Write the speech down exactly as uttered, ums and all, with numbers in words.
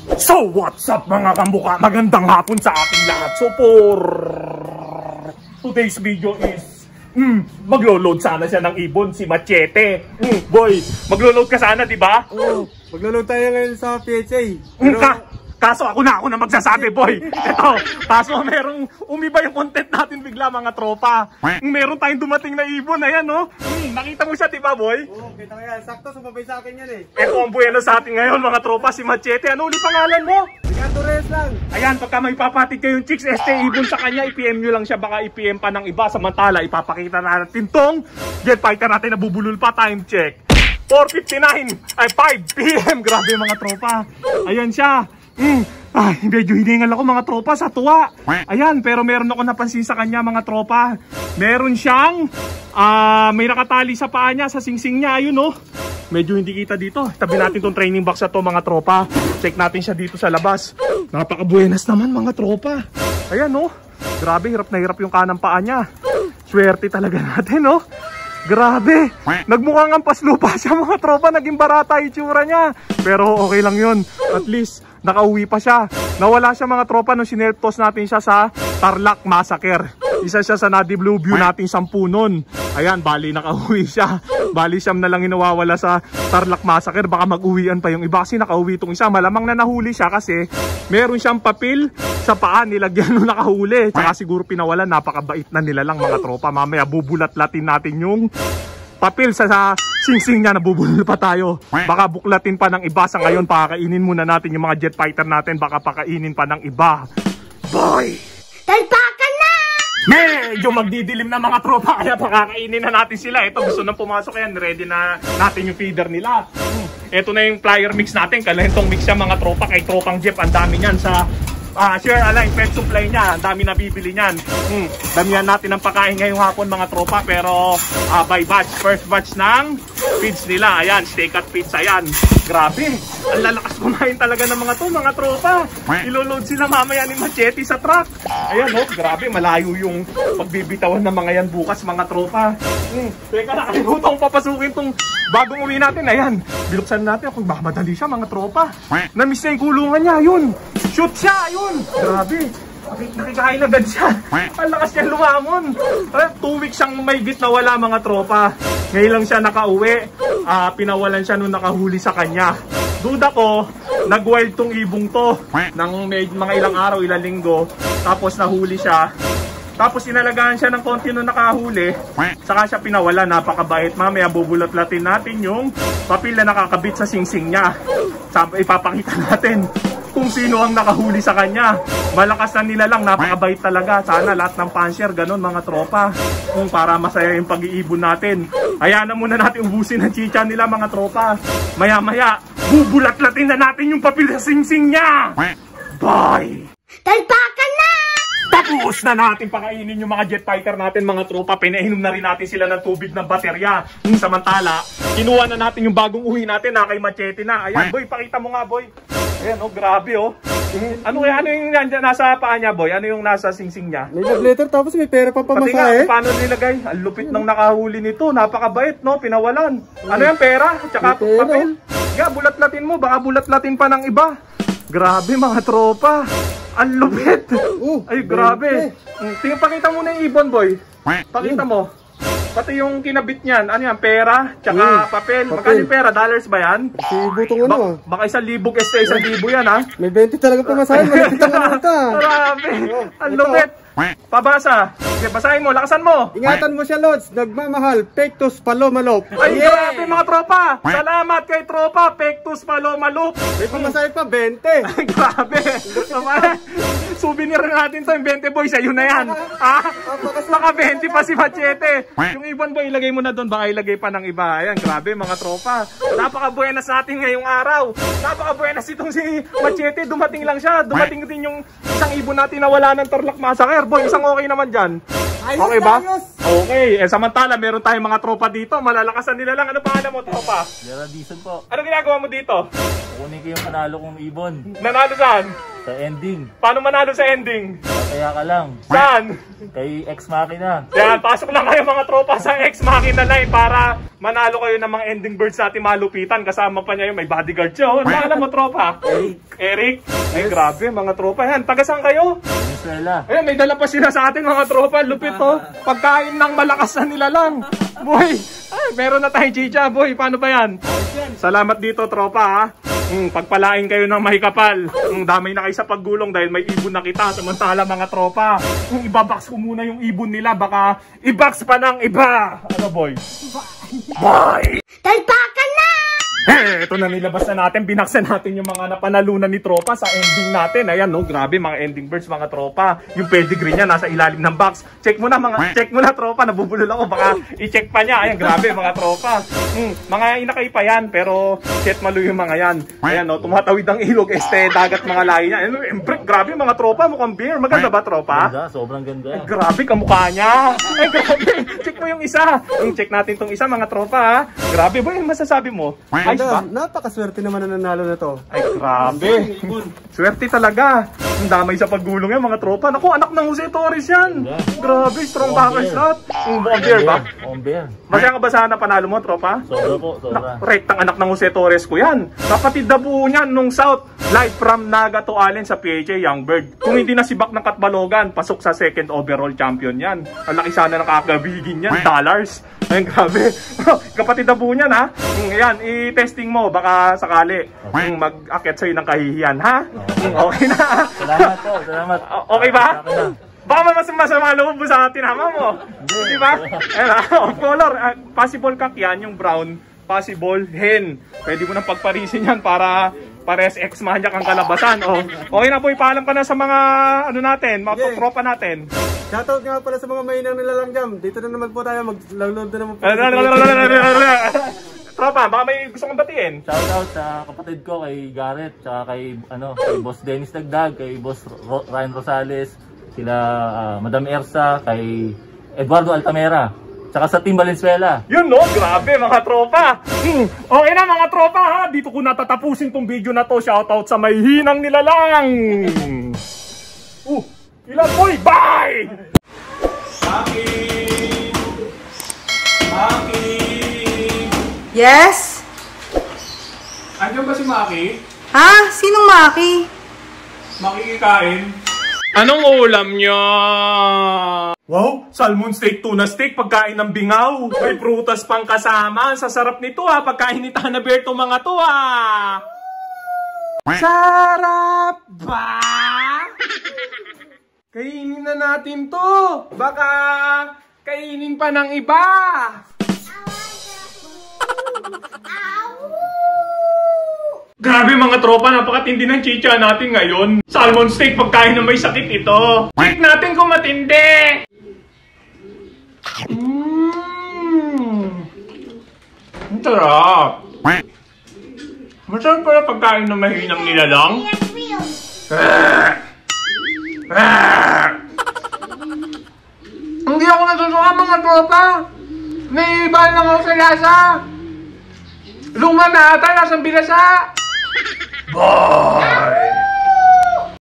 So what's up mga kambuka? Magandang hapon sa ating lahat. So for today's video is mm, maglo-load sana siya ng ibon, si Machete. Mm, boy, maglo-load ka sana, di ba? Oo, maglo-load tayo ngayon sa P H A. Pero... Ka kaso ako na ako na magsasabi, boy. Ito, kaso merong umiba yung content natin bigla mga tropa. Meron tayong dumating na ibon, ayan no. Hmm, nakita mo siya, di ba, boy? Oo, kita ko yan. Sakto, sumabay sa akin yan eh. Ito ang buwelo sa atin ngayon mga tropa, si Machete. Ano ulit pangalan mo? Torres lang. Ayan, pagka may papatid kayong chicks, este ibon sa kanya, i-P M nyo lang siya, baka i-P M pa ng iba. Samantala, ipapakita natin tong jet fighter natin na bubulol pa. Time check four fifty-nine, ay five P M Grabe mga tropa. Ayan siya. Mm. Ay, medyo hiningal ako mga tropa sa tuwa. Ayan, pero meron ako napansin sa kanya mga tropa. Meron siyang uh, may nakatali sa paa niya, sa singsing niya. Ayun oh. Medyo hindi kita dito. Tabi natin tong training box na to mga tropa. Check natin siya dito sa labas. Napakabuenas naman mga tropa. Ayan oh. Grabe, hirap na hirap yung kanang paa niya. Swerte talaga natin oh. Grabe. Nagmukhang ampas lupa siya mga tropa. Naging barata itsura niya. Pero okay lang yun. At least nakauwi pa siya. Nawala siya mga tropa nung sineltos natin siya sa Tarlac Massacre. Isa siya sa Nadi Blue View nating sampu nun. Ayan, bali nakauwi siya. Bali siyam na lang inawawala sa Tarlac Massacre. Baka mag-uwian pa yung iba kasi nakauwi itong isa. Malamang na nahuli siya kasi meron siyang papel sa paa. Nilagyan nung nakahuli. Tsaka siguro pinawalan. Napakabait na nila lang mga tropa. Mamaya bubulat-latin natin yung papel sa, sa singsing niya, nabubulol pa tayo. Baka buklatin pa ng iba. Sa ngayon, pakakainin muna natin yung mga jet fighter natin. Baka pakainin pa ng iba. Boy! Talpakan na! Medyo magdidilim na mga tropa. Kaya pakakainin na natin sila. Ito, gusto nang pumasok yan. Ready na natin yung feeder nila. Ito na yung flyer mix natin. Kalentong mix siya mga tropa. Kay tropang Jeff, ang dami niyan sa Uh, share align pet supply niya. Ang dami nabibili niyan. Hmm. Damihan natin ang pakain ngayong hapon mga tropa. Pero uh, by batch. First batch ng feeds nila. Ayan, steak at feeds. Ayan. Grabe. Ang lalakas kumain talaga ng mga to mga tropa. Iloload sila mamaya ni Machete sa truck. Ayan oh, grabe. Malayo yung pagbibitawan ng mga yan bukas mga tropa. Hmm. Teka, nakalimutan kong papasukin tong bagong uwi natin. Ayan. Binuksan natin kung baka madali siya mga tropa. Na-miss na yung kulungan niya. Yun. Shoot siya. Yun. Grabe, nakikain agad siya. Ang lakas niya lumamon. Two weeks siyang may git na wala mga tropa. Ngayon lang siya nakauwi. uh, Pinawalan siya nung nakahuli sa kanya. Duda ko, nag-wild tong ibong to ng may, mga ilang araw, ilang linggo. Tapos nahuli siya. Tapos inalagaan siya ng konti nung nakahuli. Saka siya pinawala, napakabait. Mamaya bubulat-latin natin yung papel na nakakabit sa singsing niya. Ipapakita natin kung sino ang nakahuli sa kanya. Malakas na nila lang, napakabait talaga. Sana lahat ng fansher, ganun mga tropa. Kung para masaya yung pag-iibon natin. Hayaan na muna natin ubusin ang chicha nila mga tropa. Maya maya, bubulat-latin na natin yung papel sa singsing niya. Bye! Talpakan na! Tapos na natin pakainin yung mga jet fighter natin mga tropa. Pinainom na rin natin sila ng tubig ng baterya. Hmm, samantala, kinuha na natin yung bagong uwi natin na kay Machete na. Ayan boy, pakita mo nga boy. Ayan oh, grabe oh. Ano kaya, ano yung nasa paa niya boy? Ano yung nasa singsing niya? May love letter tapos may pera pa pamasahe. Pati nga, paano nilagay? Ang lupit ng nakahuli nito. Napakabait no, pinawalan. Ano yung pera? Tsaka papel. Yeah, bulat-latin mo, baka bulat-latin pa ng iba. Grabe mga tropa. Ang lupit. Uh, Ay, grabe. Tingnan, pakita mo na yung ibon, boy. Pakita mo. Pati yung kinabit niyan. Ano yan? Pera? Tsaka mm, papel. Magkano yung pera? Dollars ba yan? Si butong ano. Ba baka isang libog, este isang libo yan, ha? May twenty talaga pamasahin. Malapit ang ano ito. Grabe. Ang lupit. Pabasa. Sige, basahin mo. Lakasan mo. Ingatan mo siya, Lods. Nagmamahal. Pectus Palomalop. Ay, yeah. Grabe mga tropa. Salamat kay tropa. Pectus Palomalop. May pamasahin pa, twenty. Ay, grabe. Souvenir natin sa twenty boys. Ayun na yan. Ah, naka twenty pa si Machete. Yung ibon boy, ilagay mo na doon. Baka ilagay pa ng iba. Ayan, grabe mga tropa. Napaka-buenas natin ngayong araw. Napaka-buenas itong si Machete. Dumating lang siya. Dumating din yung isang ibon natin na wala ng Tarlac Massacre. boy, isang okay naman dyan. Ayos Okay ba? na, ayos. Okay, eh samantala meron tayong mga tropa dito, malalakasan nila lang. Ano pangalan mo, tropa? Gerald Dizon po. Ano ginagawa mo dito? Kukunin ko yung panalo kong ibon Nanalo saan? sa ending. Paano manalo sa ending? Kaya ka lang. Saan? Kay Ex Machina. Yan, pasok lang kayo mga tropa sa Ex Machina Line para manalo kayo ng mga ending birds natin malupitan. Kasama pa niya yung may bodyguard siya. Ano alam mo, tropa? Eric. Eric? Ay, grabe, mga tropa. Yan, taga saan kayo? Venezuela. Ayan, may dala pa sila sa atin mga tropa. Lupit to. Pagkain ng malakas na nila lang. Boy, ay, meron na tayong chicha, boy. Paano ba yan? Salamat dito, tropa, ha. Hmm, pagpalain kayo ng mahikapal. Hmm, damay na kayo sa paggulong dahil may ibon na kita. Samantala mga tropa, kung ibabox ko muna yung ibon nila, baka i-box pa ng iba. Ano, boy? Boy! Talpakan na! Eh, ito na nilabas na natin. Binaksan natin yung mga napanalunan ni tropa sa ending natin. Ayan, no, grabe, mga ending birds, mga tropa. Yung pedigree niya nasa ilalim ng box. Check mo na, mga, check mo na, tropa. Nabubulol ako, baka i-check pa niya. Ayan, grabe, mga tropa. Hmm, mga inakay pa yan, pero shit, malo yung mga yan. Ayan, no, tumatawid ang ilog, este, dagat, mga lahi niya. Ayan, empre, grabe, mga tropa, mukhang beer. Maganda ba, tropa? Ganda, sobrang ganda. Ay, grabe, kamukha niya. Ay, grabe. Check mo yung isa. Hmm, check natin tong isa, mga tropa, ha. Grabe, boy, ano masasabi mo? Ayos ba? Ganda, napakaswerte naman na nanalo na to. Ay, grabe. Swerte talaga. Ang damay sa paggulong yan, mga tropa. Naku, anak ng Jose Torres yan. Grabe, strong backers lahat. Ang buong beer ba? On beer. Masaya ka ba sa na panalo mo, tropa? Sobra po, sobra. Rektang anak ng Jose Torres ko yan. Kapatid na buo niyan nung South. Live from Naga to Allen sa P H A Youngbird. Kung hindi nasibak ng Katbalogan, pasok sa second overall champion yan. Ang laki sana ng kakabigin yan. Dollars. Ay, grabe. Kapatid na buo niyan, ha? Ayan, i-testing mo. Baka sakali mag-akit sa'yo ng kahihiyan, ha? Okay na. Salamat po, salamat. Okay ba? Sa akin na. Baka mas masama loob mo sa tinama mo. Di ba? Ayan, off color. Uh, possible kak yan, yung brown. Possible hen. Pwede mo nang pagparisin yan para pares ex mahanya kang kalabasan. Oh. Okay na po, ipaalam ka na sa mga ano natin, mga Yeah. tropa natin. Shoutout nga pala sa mga mainang nilalanggam. Dito na naman po tayo, mag-download na naman po. Tropa, baka may gusto kong batiin. Shout out sa kapatid ko kay Garrett, tsaka kay ano, kay Boss Dennis Dagdag, kay Boss Ro Ryan Rosales, sila uh, Madam Ersa, kay Eduardo Altamera, tsaka sa Team Valenzuela. Yun no, grabe mga tropa. Hmm. Okay na mga tropa, ha. Dito ko natatapusin tong video na to. Shoutout sa may hinang nilalang. Uh, ilan boy, bye! Maki! Maki! Yes? Andiyan ba si Maki? Ha? Sinong Maki? Makikikain? Anong ulam niya? Wow, salmon steak, tuna steak, pagkain ng bingaw. May prutas pang kasama. Ang sasarap nito ha, pagkain ni Tana Bear tong mga to ha. Sarap ba? Kainin na natin to. Baka kainin pa ng iba. Grabe mga tropa, napakatindi ng chicha natin ngayon. Salmon steak, pagkain na may sakit ito. Check natin kung matindi. Mmm. Ang sarap. Masarap pala pagkain na mahinang nilalang. Ah. Ah. Hindi ako natutuwa mga tropa. Naiiba lang ako sa lasa. Luma na ata, lasang bilasa. Bye!